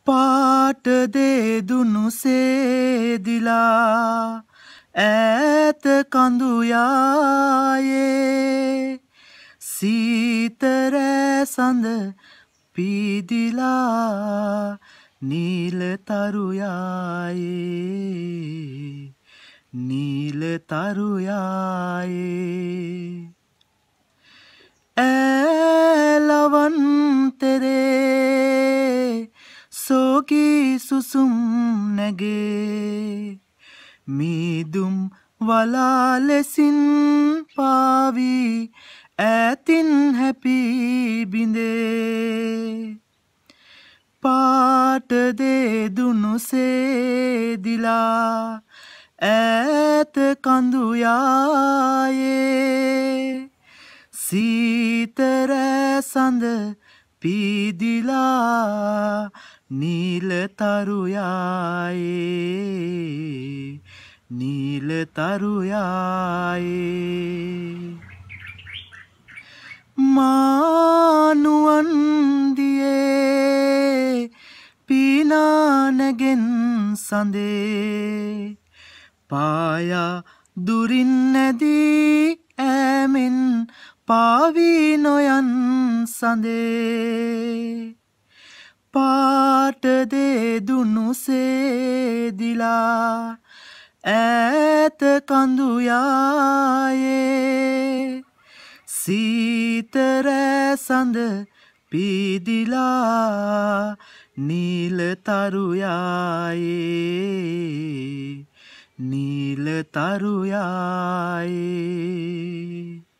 පාට දේදුණු සේදිලා ඈත කඳු යායේ සීතරෑ සඳ පීදිලා නීල තරු යායේ නීල තරු යායේ ඈලවන් තෙරේ සෝකී සුසුම් නැගේ මීදුම් වලා ලෙසින් පාවී ඈතින් හැපී බිඳේ පාට දේදුණු සේදිලා ඈත කඳු යායේ සීතරෑ සඳ පීදිලා නීල තරු යායේ නීල තරු යායේ මානුවන් දියේ පීනානගෙන් සඳේ පායා දුරින් නැදී ඈමෙන් පාවී නොයන් සඳේ පාට දේදුණු සේදිලා ඈත කඳු යායේ සීතරෑ සඳ පීදිලා නීල තරු යායේ නීල තරු යායේ